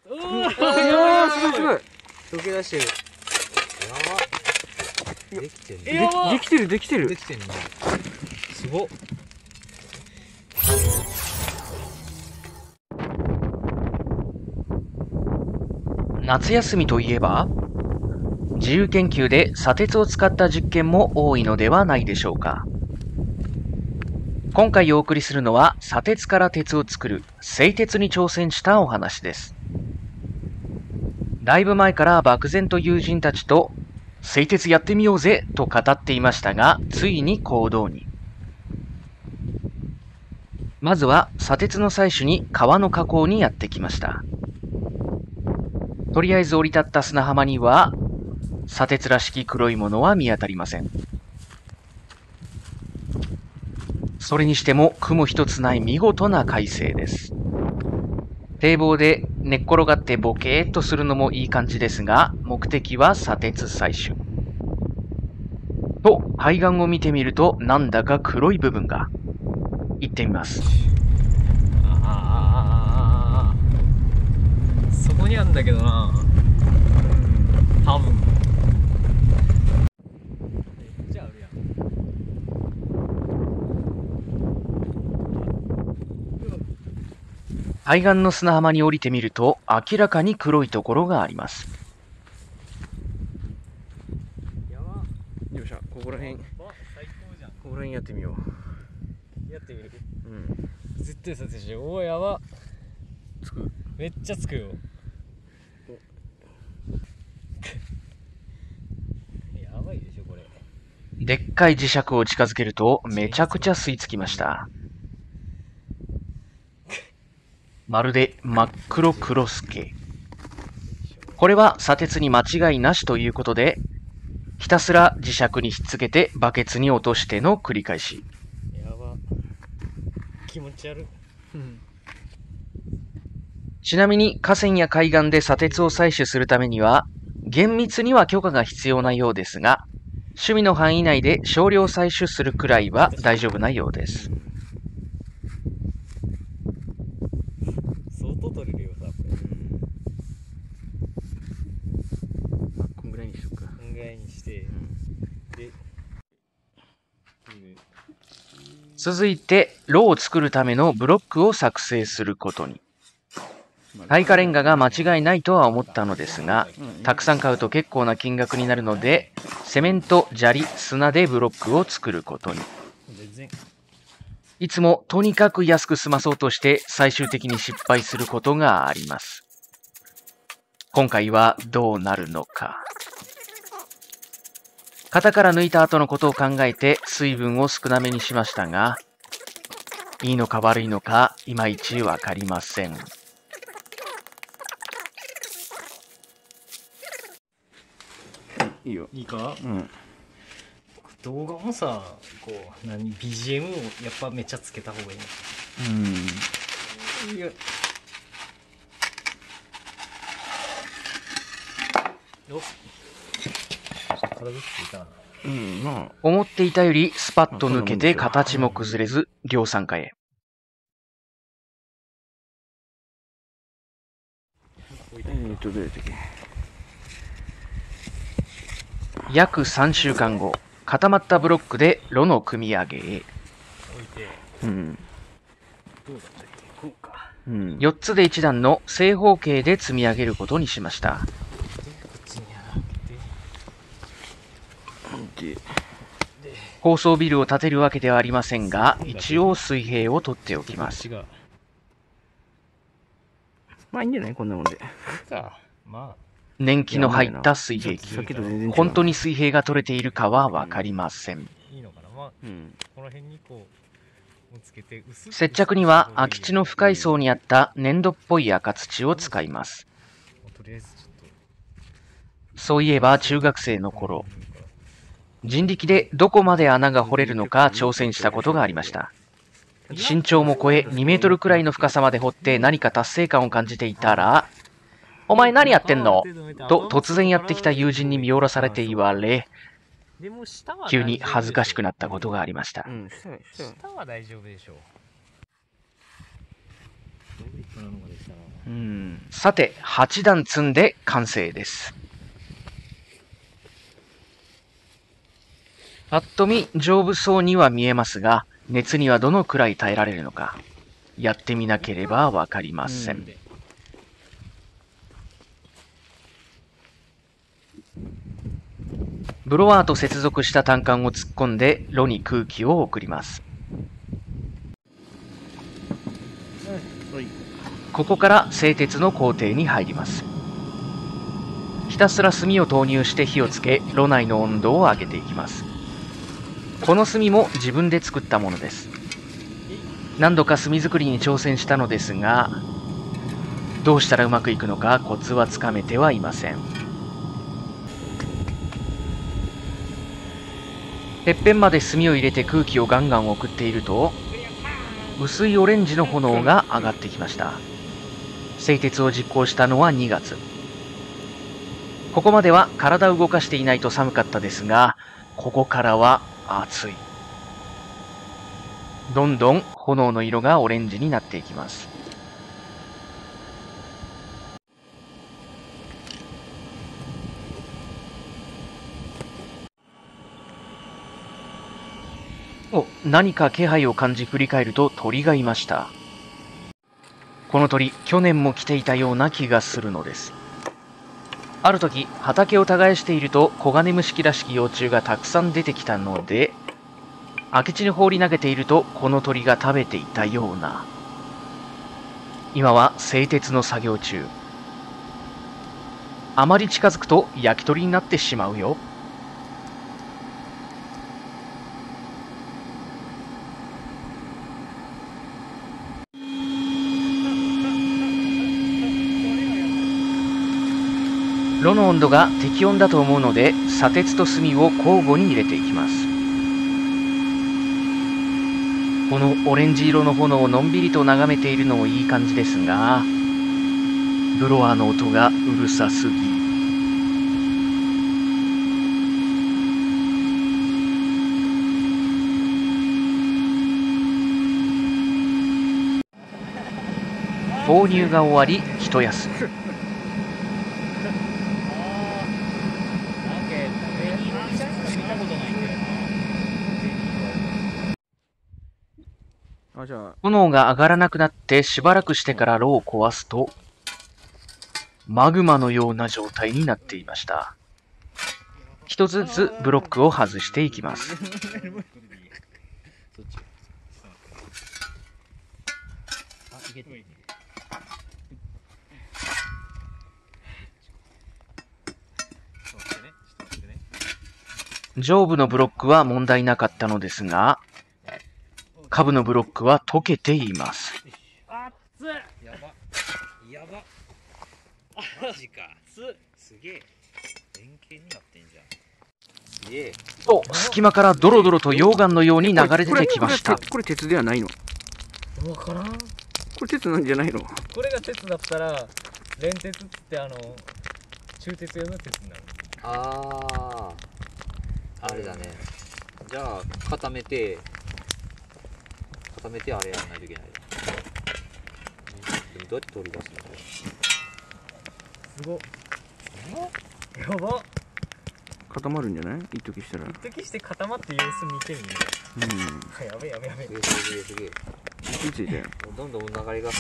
すごい溶け出してる。やば。できてる。できてるできてる。できてるね。すごっ。 夏休みといえば、自由研究で砂鉄を使った実験も多いのではないでしょうか。今回お送りするのは砂鉄から鉄を作る製鉄に挑戦したお話です。だいぶ前から漠然と友人たちと製鉄やってみようぜと語っていましたが、ついに行動に。まずは砂鉄の採取に川の河口にやってきました。とりあえず降り立った砂浜には砂鉄らしき黒いものは見当たりません。それにしても雲一つない見事な快晴です。堤防で寝っ転がってボケーっとするのもいい感じですが、目的は砂鉄採取。と、海岸を見てみるとなんだか黒い部分が。行ってみます。 そこにあるんだけどな。多分。めっちゃあるやん。 海岸の砂浜に降りてみると明らかに黒いところがあります。 よっしゃ、ここら辺。最高じゃん。ここら辺やってみよう。やってみる。うん。絶対撮影しよう。おー、やば。つく。めっちゃつくよ。やばいでしょこれ。 でっかい磁石を近づけるとめちゃくちゃ吸い付きました。まるで真っ黒クロスケ。これは砂鉄に間違いなしということで、ひたすら磁石にひっつけてバケツに落としての繰り返し。 やば。気持ち悪い。 ちなみに河川や海岸で砂鉄を採取するためには、厳密には許可が必要なようですが、趣味の範囲内で少量採取するくらいは大丈夫なようです。 相当取れるよさ、これ。こんぐらいにしとくか。こんぐらいにして、で、 続いて、炉を作るためのブロックを作成することに。耐火レンガが間違いないとは思ったのですが、たくさん買うと結構な金額になるので、セメント、砂利、砂でブロックを作ることに。いつもとにかく安く済まそうとして最終的に失敗することがあります。今回はどうなるのか。型から抜いた後のことを考えて水分を少なめにしましたが、いいのか悪いのかいまいちわかりません。 いいよ。いいか？うん。動画もさ、こうBGM をやっぱめっちゃつけた方がいい。いや。よっ。体ついたな。 思っていたよりスパッと抜けて形も崩れず量産化へ。 どうやって約3週間後、固まったブロックで炉の組み上げへ。 置いて、どうだったっけ、こうか。 4つで1段の正方形で積み上げることにしました。 こっちに開けて、 高層ビルを建てるわけではありませんが、一応水平を取っておきます。 まあいいんじゃないこんなもんで。まあ。 年季の入った水平器。本当に水平が取れているかはわかりません。 いいのかな、まあ、この辺にこうつけて接着には空き地の深い層にあった粘土っぽい赤土を使います。そういえば中学生の頃、人力でどこまで穴が掘れるのか挑戦したことがありました。身長も超え2メートルくらいの深さまで掘って何か達成感を感じていたら、お前何やってんのと突然やってきた友人に見下ろされて言われ、急に恥ずかしくなったことがありました。 下は大丈夫でしょう。 さて、8段積んで完成です。ぱっと見丈夫そうには見えますが、熱にはどのくらい耐えられるのか、やってみなければわかりません。ブロワーと接続した単管を突っ込んで炉に空気を送ります。ここから製鉄の工程に入ります。ひたすら炭を投入して火をつけ、炉内の温度を上げていきます。この炭も自分で作ったものです。何度か炭作りに挑戦したのですが、どうしたらうまくいくのかコツはつかめてはいません。てっぺんまで炭を入れて空気をガンガン送っていると、薄いオレンジの炎が上がってきました。製鉄を実行したのは2月。ここまでは体を動かしていないと寒かったですが、ここからは暑い。どんどん炎の色がオレンジになっていきます。何か気配を感じ振り返ると鳥がいました。この鳥、去年も来ていたような気がするのです。ある時、畑を耕しているとコガネムシキらしき幼虫がたくさん出てきたので、空き地に放り投げているとこの鳥が食べていたような。今は製鉄の作業中。あまり近づくと焼き鳥になってしまうよ。炉の温度が適温だと思うので、砂鉄と炭を交互に入れていきます。このオレンジ色の炎をのんびりと眺めているのもいい感じですが、ブロワーの音がうるさすぎ。購入が終わり、一休み。炎が上がらなくなってしばらくしてから炉を壊すと、マグマのような状態になっていました。一つずつブロックを外していきます。上部のブロックは問題なかったのですが、下部のブロックは溶けています。 やばやばマジかすげえ円形になってんじゃん。すげえと隙間からドロドロと溶岩のように流れ出てきました。 これ鉄ではないの？ 分からん。 これ鉄なんじゃないの？ これが鉄だったら連鉄って鋳鉄用の鉄になる。あれだね。じゃあ固めてあれやらないといけない。どうやって取り出すの？すごっ。やばっ。 固まるんじゃない？一時したら。 一時して固まって様子見てみる。やべえ。すげえ。 ついたよ。 どんどん流れが。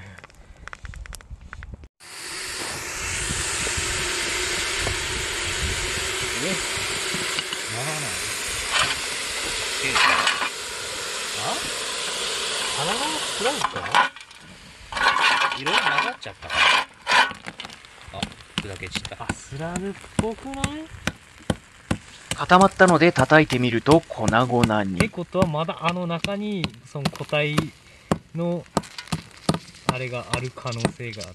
鼻が暗いか？色が混ざっちゃったか。砕け散った。スラブっぽくない？ 固まったので叩いてみると粉々に。 ってことはまだ中にその固体のあれがある可能性がある。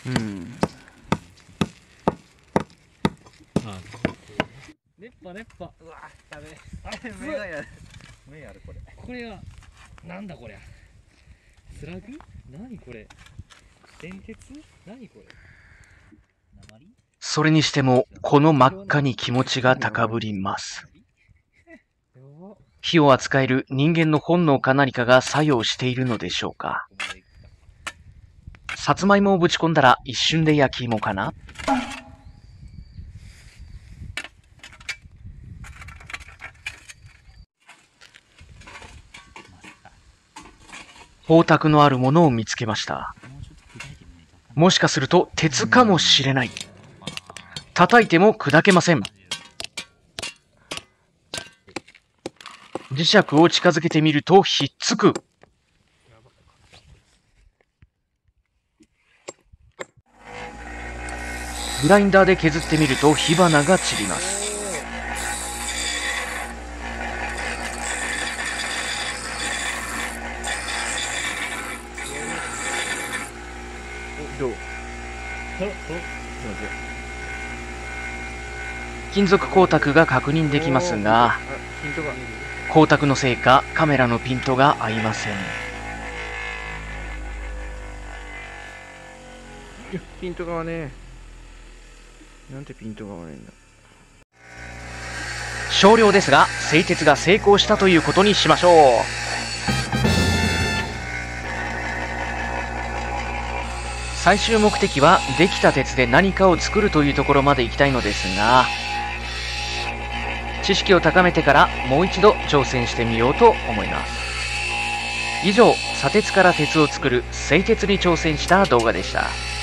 熱波。うわダメ。あれ目やるこれ。これはなんだこりゃ。スラグ？何これ？電鉄？何これ？鉛？ それにしてもこの真っ赤に気持ちが高ぶります。火を扱える人間の本能か何かが作用しているのでしょうか。 さつまいもをぶち込んだら一瞬で焼き芋かな。光沢のあるものを見つけました。もしかすると鉄かもしれない。叩いても砕けません。磁石を近づけてみるとひっつく。グラインダーで削ってみると火花が散ります。 どう？ 金属光沢が確認できますが、光沢のせいかカメラのピントが合いません。 ピントが合わねえ。なんてピントが合わないんだ。 少量ですが製鉄が成功したということにしましょう。最終目的はできた鉄で何かを作るというところまで行きたいのですが、知識を高めてからもう一度挑戦してみようと思います。以上、砂鉄から鉄を作る製鉄に挑戦した動画でした。